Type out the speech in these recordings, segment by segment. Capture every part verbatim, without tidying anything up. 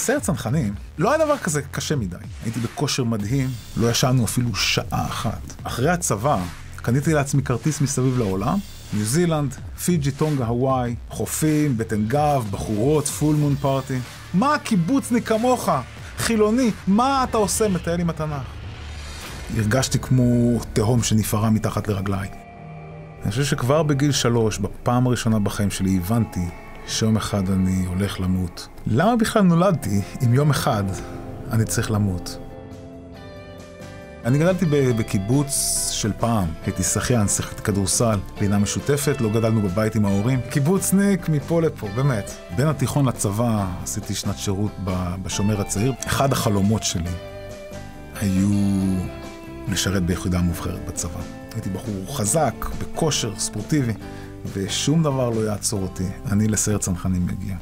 בסיירת צנחנים לא היה דבר כזה קשה מדי. הייתי בכושר מדהים, לא ישנו אפילו שעה אחת. אחרי הצבא קניתי לעצמי כרטיס מסביב לעולם, ניו זילנד, פיג'י, טונגה, הוואי, חופים, בטן גב, בחורות, פול מון פארטי. מה קיבוצניק כמוך? חילוני, מה אתה עושה מטייל עם התנ"ך? הרגשתי כמו תהום שנפערה מתחת לרגליי. אני חושב שכבר בגיל שלוש, בפעם הראשונה בחיים שלי, הבנתי שיום אחד אני הולך למות. למה בכלל נולדתי אם יום אחד אני צריך למות? אני גדלתי בקיבוץ של פעם, הייתי שחיין, שיחקתי כדורסל, לינה משותפת, לא גדלנו בבית עם ההורים. קיבוצניק מפה לפה, באמת. בין התיכון לצבא עשיתי שנת שירות בשומר הצעיר. אחד החלומות שלי היו לשרת ביחידה המובחרת בצבא. הייתי בחור חזק, בכושר, ספורטיבי, ושום דבר לא יעצור אותי. אני לסיירת צנחנים מגיע.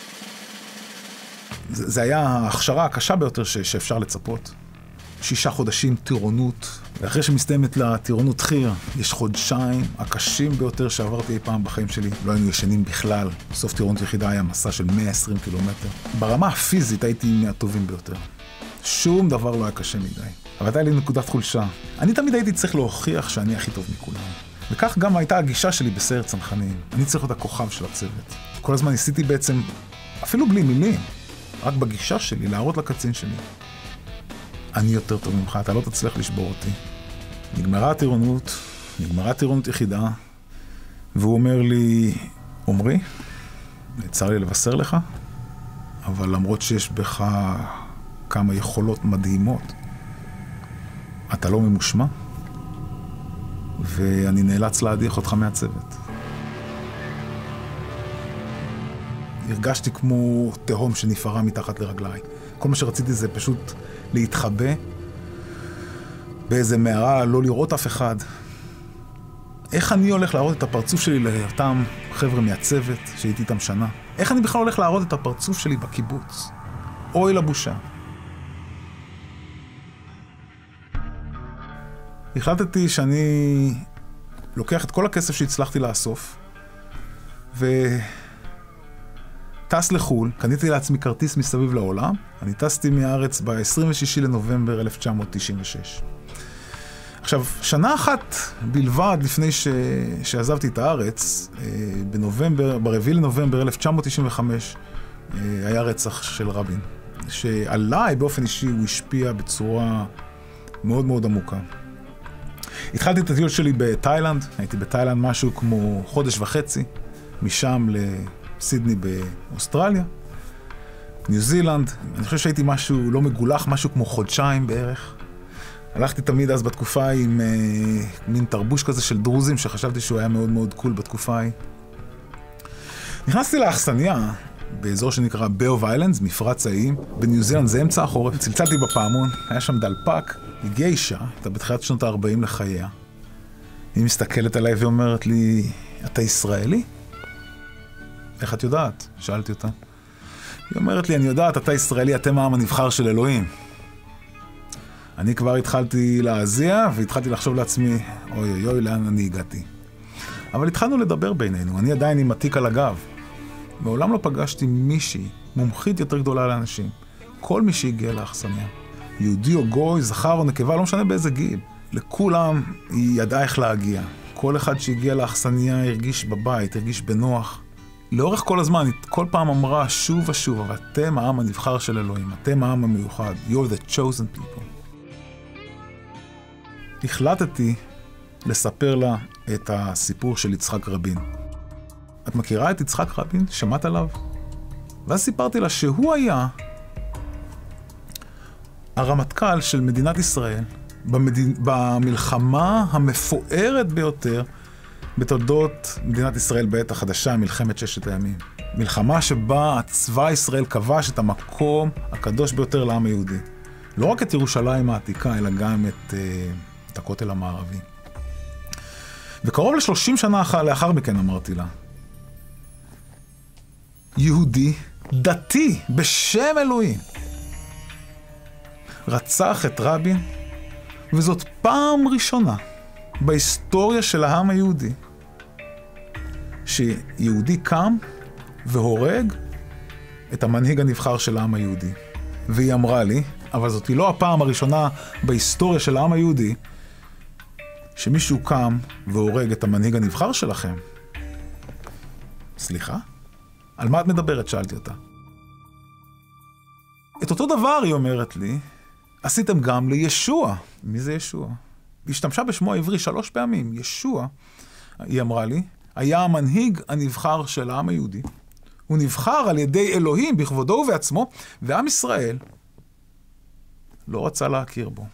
זה, זה היה ההכשרה הקשה ביותר ש, שאפשר לצפות. שישה חודשים טירונות, ואחרי שמסתיימת לטירונות חיר, יש חודשיים הקשים ביותר שעברתי אי פעם בחיים שלי. לא היינו ישנים בכלל. סוף טירונות יחידה היה מסע של מאה ועשרים קילומטר. ברמה הפיזית הייתי מהטובים ביותר. שום דבר לא היה קשה מדי. אבל הייתה לי נקודת חולשה. אני תמיד הייתי צריך להוכיח שאני הכי טוב מכולם. וכך גם הייתה הגישה שלי בסיירת צנחנים. אני צריך להיות הכוכב של הצוות. כל הזמן ניסיתי בעצם, אפילו בלי מילים, רק בגישה שלי, להראות לקצין שלי. אני יותר טוב ממך, אתה לא תצליח לשבור אותי. נגמרה הטירונות, נגמרה טירונות יחידה, והוא אומר לי, עומרי, צר לי לבשר לך, אבל למרות שיש בך כמה יכולות מדהימות, אתה לא ממושמע, ואני נאלץ להדיח אותך מהצוות. הרגשתי כמו תהום שנפערה מתחת לרגליי. כל מה שרציתי זה פשוט להתחבא באיזה מערה, לא לראות אף אחד. איך אני הולך להראות את הפרצוף שלי לאותם חבר'ה מהצוות שהייתי איתם שנה? איך אני בכלל הולך להראות את הפרצוף שלי בקיבוץ? אוי לבושה. החלטתי שאני לוקח את כל הכסף שהצלחתי לאסוף וטס לחול. קניתי לעצמי כרטיס מסביב לעולם. אני טסתי מהארץ ב-עשרים ושישה לנובמבר אלף תשע מאות תשעים ושש. עכשיו, שנה אחת בלבד לפני ש... שעזבתי את הארץ, בנובמבר, ברביעי לנובמבר אלף תשע מאות תשעים וחמש, היה רצח של רבין, שעליי באופן אישי הוא השפיע בצורה מאוד מאוד עמוקה. התחלתי את הטיול שלי בתאילנד, הייתי בתאילנד משהו כמו חודש וחצי, משם לסידני באוסטרליה, ניו זילנד. אני חושב שהייתי משהו לא מגולח, משהו כמו חודשיים בערך. הלכתי תמיד אז בתקופה עם אה, מין תרבוש כזה של דרוזים, שחשבתי שהוא היה מאוד מאוד קול בתקופה ההיא. נכנסתי לאכסניה באזור שנקרא ביי אוף איילנדס, מפרץ האיים, בניו זילנד, זה אמצע החורף. צלצלתי בפעמון, היה שם דלפק, הגיעה אישה, הייתה בתחילת שנות ה-ארבעים לחייה. היא מסתכלת עליי ואומרת לי, אתה ישראלי? איך את יודעת? שאלתי אותה. היא אומרת לי, אני יודעת, אתה ישראלי, אתם העם הנבחר של אלוהים. אני כבר התחלתי להזיע, והתחלתי לחשוב לעצמי, אוי אוי אוי, לאן אני הגעתי. אבל התחלנו לדבר בינינו, אני עדיין עם התיק על הגב. מעולם לא פגשתי מישהי, מומחית יותר גדולה לאנשים. כל מי שהגיע לאכסניה, יהודי או גוי, זכר או נקבה, לא משנה באיזה גיל. לכולם היא ידעה איך להגיע. כל אחד שהגיע לאכסניה הרגיש בבית, הרגיש בנוח. לאורך כל הזמן, כל פעם אמרה שוב ושוב, אבל אתם העם הנבחר של אלוהים, אתם העם המיוחד, you're the chosen people. החלטתי לספר לה את הסיפור של יצחק רבין. את מכירה את יצחק רבין? שמעת עליו? ואז סיפרתי לה שהוא היה הרמטכ"ל של מדינת ישראל במדינ... במלחמה המפוארת ביותר בתולדות מדינת ישראל בעת החדשה, מלחמת ששת הימים. מלחמה שבה צבא ישראל כבש את המקום הקדוש ביותר לעם היהודי. לא רק את ירושלים העתיקה, אלא גם את, את הכותל המערבי. וקרוב ל-שלושים שנה לאחר מכן אמרתי לה, יהודי דתי בשם אלוהים רצח את רבין, וזאת פעם ראשונה בהיסטוריה של העם היהודי שיהודי קם והורג את המנהיג הנבחר של העם היהודי. והיא אמרה לי, אבל זאת היא לא הפעם הראשונה בהיסטוריה של העם היהודי, שמישהו קם והורג את המנהיג הנבחר שלכם. סליחה? על מה את מדברת? שאלתי אותה. את אותו דבר, היא אומרת לי, עשיתם גם לישוע. מי זה ישוע? היא השתמשה בשמו העברי שלוש פעמים. ישוע, היא אמרה לי, היה המנהיג הנבחר של העם היהודי. הוא נבחר על ידי אלוהים בכבודו ובעצמו, ועם ישראל לא רצה להכיר בו.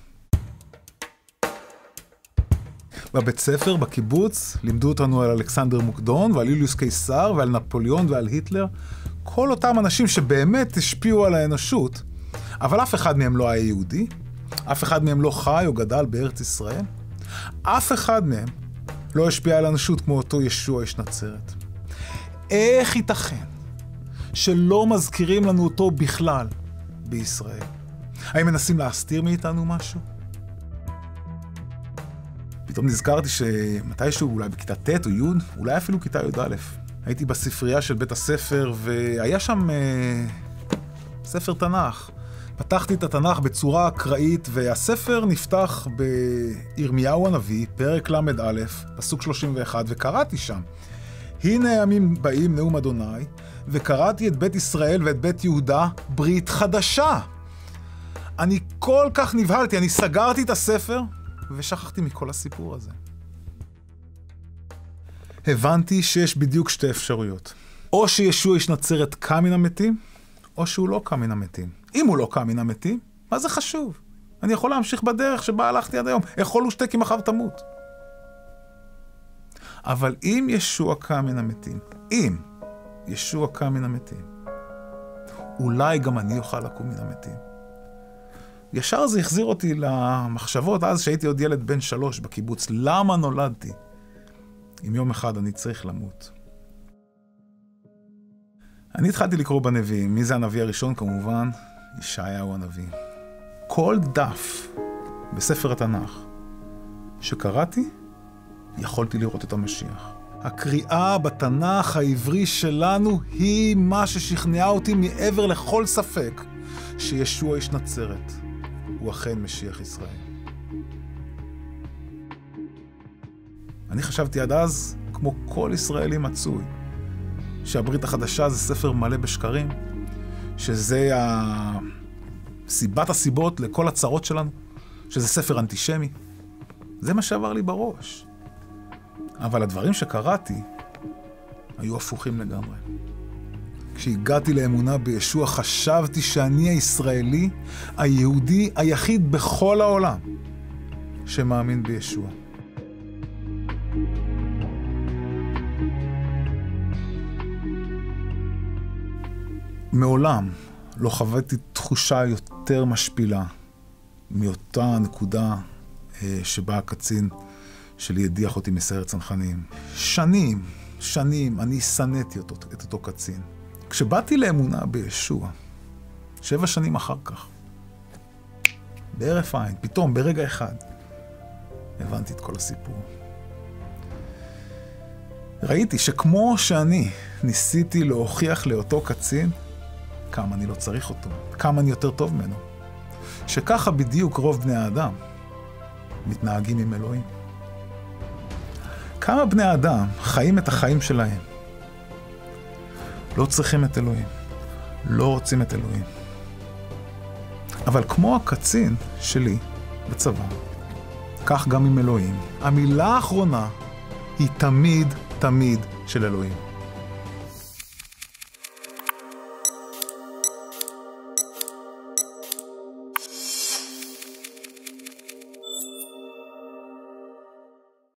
בבית ספר, בקיבוץ, לימדו אותנו על אלכסנדר מוקדון ועל יוליוס קיסר ועל נפוליאון ועל היטלר. כל אותם אנשים שבאמת השפיעו על האנושות, אבל אף אחד מהם לא היה יהודי, אף אחד מהם לא חי או גדל בארץ ישראל, אף אחד מהם לא השפיע על האנושות כמו אותו ישוע איש נצרת. איך ייתכן שלא מזכירים לנו אותו בכלל בישראל? האם מנסים להסתיר מאיתנו משהו? פתאום נזכרתי שמתישהו, אולי בכיתה ט' או י', אולי אפילו כיתה י' הייתי בספרייה של בית הספר, והיה שם אה, ספר תנ"ך. פתחתי את התנ"ך בצורה אקראית, והספר נפתח בירמיהו הנביא, פרק למד א', פסוק שלושים ואחת, וקראתי שם. הנה הימים באים נאום אדוני, וקראתי את בית ישראל ואת בית יהודה ברית חדשה. אני כל כך נבהלתי, אני סגרתי את הספר, ושכחתי מכל הסיפור הזה. הבנתי שיש בדיוק שתי אפשרויות. או שישוע איש נצרת קם מן המתים, או שהוא לא קם מן המתים. אם הוא לא קם מן המתים, מה זה חשוב? אני יכול להמשיך בדרך שבה הלכתי עד היום. אכול ושתה כי מחר תמות. אבל אם ישוע קם מן המתים, אם ישוע קם מן המתים, אולי גם אני אוכל לקום מן המתים. ישר זה החזיר אותי למחשבות אז שהייתי עוד ילד בן שלוש בקיבוץ. למה נולדתי? אם יום אחד אני צריך למות. אני התחלתי לקרוא בנביאים. מי זה הנביא הראשון? כמובן, ישעיהו הנביא. כל דף בספר התנ"ך שקראתי, יכולתי לראות את המשיח. הקריאה בתנ"ך העברי שלנו היא מה ששכנעה אותי מעבר לכל ספק שישוע איש נצרת הוא אכן משיח ישראל. אני חשבתי עד אז, כמו כל ישראלי מצוי, שהברית החדשה זה ספר מלא בשקרים, שזה ה... סיבת הסיבות לכל הצרות שלנו, שזה ספר אנטישמי. זה מה שעבר לי בראש. אבל הדברים שקראתי היו הפוכים לגמרי. כשהגעתי לאמונה בישוע, חשבתי שאני הישראלי, היהודי היחיד בכל העולם שמאמין בישוע. מעולם לא חוויתי תחושה יותר משפילה מאותה נקודה שבה הקצין שלי הדיח אותי מסיירת צנחנים. שנים, שנים אני שנאתי אותו, את אותו קצין. כשבאתי לאמונה בישוע, שבע שנים אחר כך, בהרף עין, פתאום, ברגע אחד, הבנתי את כל הסיפור. ראיתי שכמו שאני ניסיתי להוכיח לאותו קצין, כמה אני לא צריך אותו, כמה אני יותר טוב ממנו, שככה בדיוק רוב בני האדם מתנהגים עם אלוהים. כמה בני האדם חיים את החיים שלהם, לא צריכים את אלוהים, לא רוצים את אלוהים. אבל כמו הקצין שלי בצבא, כך גם עם אלוהים. המילה האחרונה היא תמיד, תמיד של אלוהים.